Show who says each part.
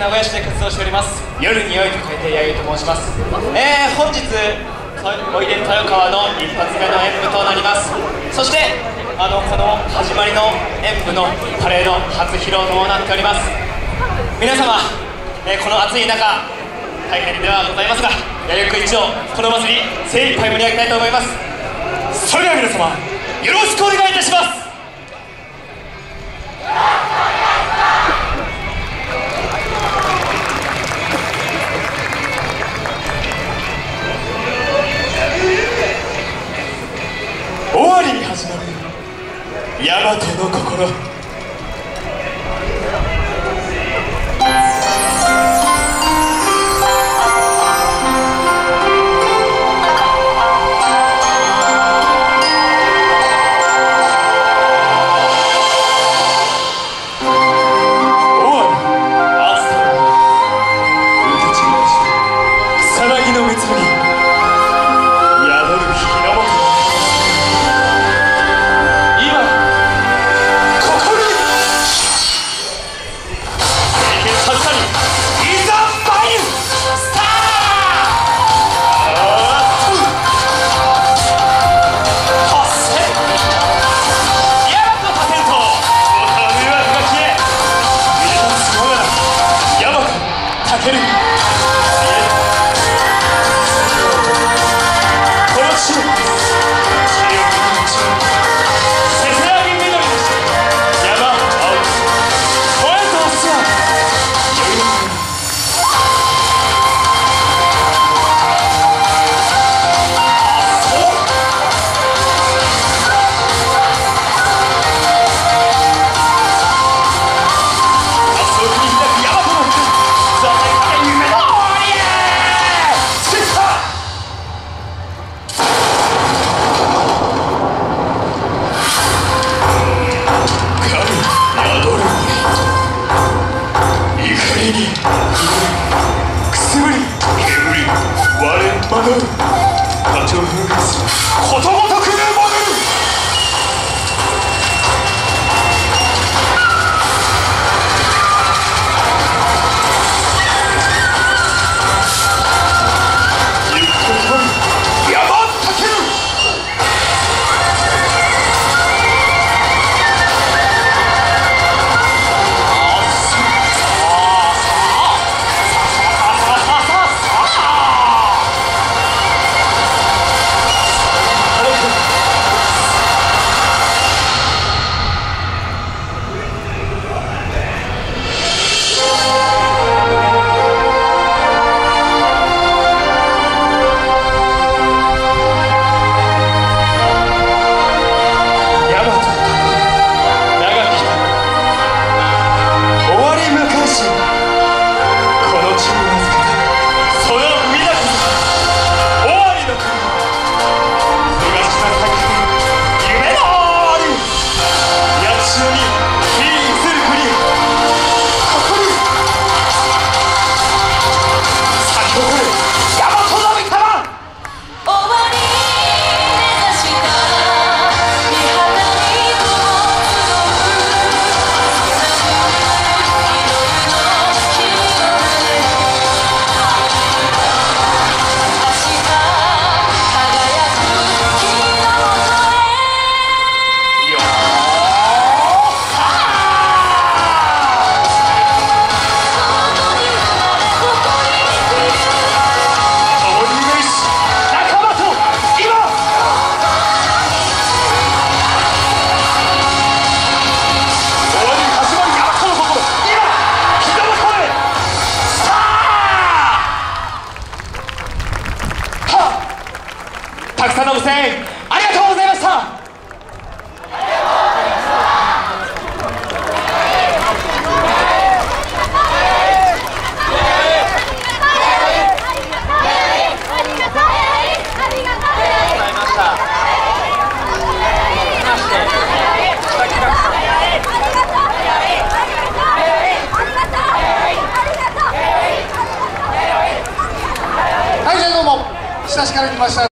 Speaker 1: 名古屋市で活動しております夜においと書いて弥生と申します。本日おいで豊川の一発目の演舞となります。そしてこの始まりの演舞のパレード初披露となっております。皆様、この暑い中大変ではございますが弥生区一をこの祭り精一杯盛り上げたいと思います。それでは皆様よろしくお願いいたします。終わりに始まる大和の心。ことごとく戻る。たくさんのご声援ありがとうございました。はい、じゃあどうも日立から来ました